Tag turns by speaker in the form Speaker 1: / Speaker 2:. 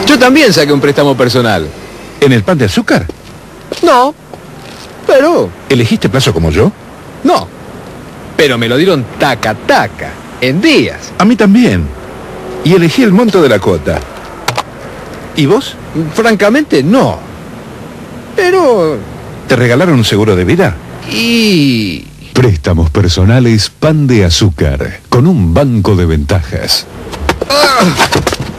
Speaker 1: Yo también saqué un préstamo personal.
Speaker 2: ¿En el Pan de Azúcar?
Speaker 1: No, pero...
Speaker 2: ¿Elegiste plazo como yo?
Speaker 1: No, pero me lo dieron taca, en días.
Speaker 2: A mí también. Y elegí el monto de la cuota. ¿Y vos?
Speaker 1: Francamente, no. Pero...
Speaker 2: ¿Te regalaron un seguro de vida?
Speaker 1: Y...
Speaker 3: Préstamos personales Pan de Azúcar, con un banco de ventajas.
Speaker 1: ¡Ah!